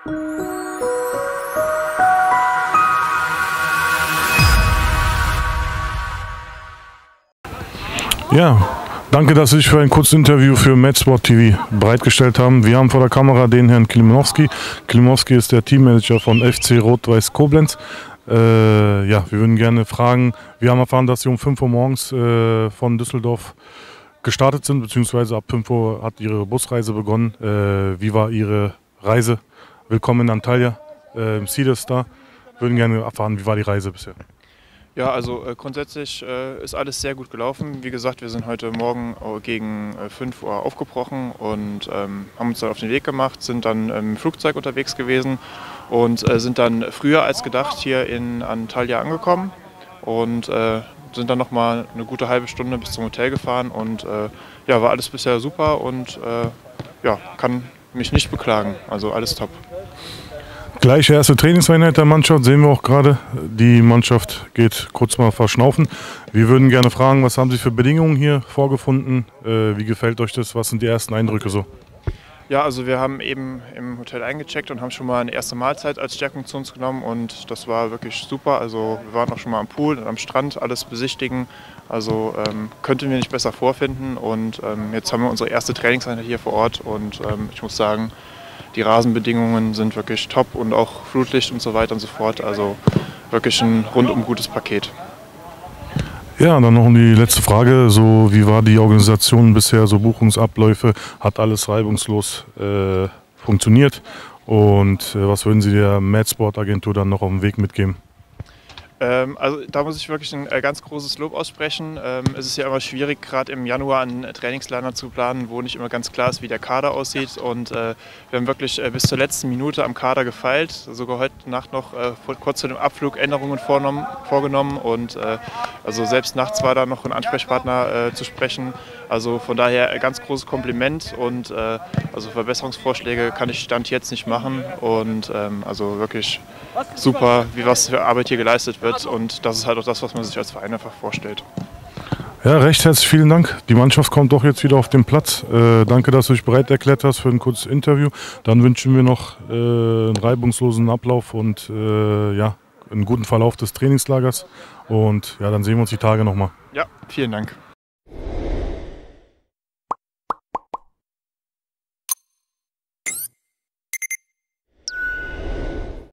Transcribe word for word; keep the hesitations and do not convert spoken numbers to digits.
Ja, danke, dass Sie sich für ein kurzes Interview für Medsport T V bereitgestellt haben. Wir haben vor der Kamera den Herrn Klimanowski. Klimanowski ist der Teammanager von F C Rot-Weiß Koblenz. Äh, ja, wir würden gerne fragen, wir haben erfahren, dass Sie um fünf Uhr morgens äh, von Düsseldorf gestartet sind, beziehungsweise ab fünf Uhr hat Ihre Busreise begonnen. Äh, wie war Ihre Reise? Willkommen in Antalya, äh, im Sea Star. Wir würden gerne erfahren, wie war die Reise bisher? Ja, also äh, grundsätzlich äh, ist alles sehr gut gelaufen. Wie gesagt, wir sind heute Morgen gegen äh, fünf Uhr aufgebrochen und ähm, haben uns dann auf den Weg gemacht, sind dann im Flugzeug unterwegs gewesen und äh, sind dann früher als gedacht hier in Antalya angekommen und äh, sind dann noch mal eine gute halbe Stunde bis zum Hotel gefahren und äh, ja, war alles bisher super und äh, ja, kann mich nicht beklagen, also alles top. Gleiche erste Trainingseinheit der Mannschaft, sehen wir auch gerade. Die Mannschaft geht kurz mal verschnaufen. Wir würden gerne fragen, was haben Sie für Bedingungen hier vorgefunden? Äh, wie gefällt euch das? Was sind die ersten Eindrücke so? Ja, also wir haben eben im Hotel eingecheckt und haben schon mal eine erste Mahlzeit als Stärkung zu uns genommen und das war wirklich super. Also wir waren auch schon mal am Pool und am Strand, alles besichtigen. Also ähm, könnten wir nicht besser vorfinden und ähm, jetzt haben wir unsere erste Trainingseinheit hier vor Ort und ähm, ich muss sagen, die Rasenbedingungen sind wirklich top und auch Flutlicht und so weiter und so fort. Also wirklich ein rundum gutes Paket. Ja, dann noch die letzte Frage. So, wie war die Organisation bisher, so Buchungsabläufe? Hat alles reibungslos äh, funktioniert? Und äh, was würden Sie der Medsport Agentur dann noch auf dem Weg mitgeben? Ähm, also da muss ich wirklich ein äh, ganz großes Lob aussprechen. Ähm, es ist ja immer schwierig, gerade im Januar einen Trainingslager zu planen, wo nicht immer ganz klar ist, wie der Kader aussieht. Und äh, wir haben wirklich äh, bis zur letzten Minute am Kader gefeilt. Sogar heute Nacht noch äh, kurz zu dem Abflug Änderungen vorgenommen. vorgenommen. Und äh, also selbst nachts war da noch ein Ansprechpartner äh, zu sprechen. Also von daher ein ganz großes Kompliment und äh, also Verbesserungsvorschläge kann ich Stand jetzt nicht machen. Und ähm, also wirklich super, wie was für Arbeit hier geleistet wird. Und das ist halt auch das, was man sich als Verein einfach vorstellt. Ja, recht herzlich vielen Dank. Die Mannschaft kommt doch jetzt wieder auf den Platz. Äh, danke, dass du dich bereit erklärt hast für ein kurzes Interview. Dann wünschen wir noch äh, einen reibungslosen Ablauf und äh, ja, einen guten Verlauf des Trainingslagers. Und ja, dann sehen wir uns die Tage nochmal. Ja, vielen Dank.